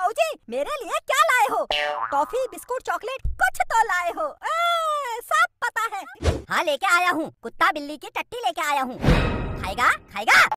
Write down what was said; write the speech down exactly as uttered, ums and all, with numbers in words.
ताऊ जी मेरे लिए क्या लाए हो? टॉफी बिस्कुट चॉकलेट कुछ तो लाए हो। ए, सब पता है। हाँ लेके आया हूँ, कुत्ता बिल्ली की टट्टी लेके आया हूँ। खाएगा खाएगा?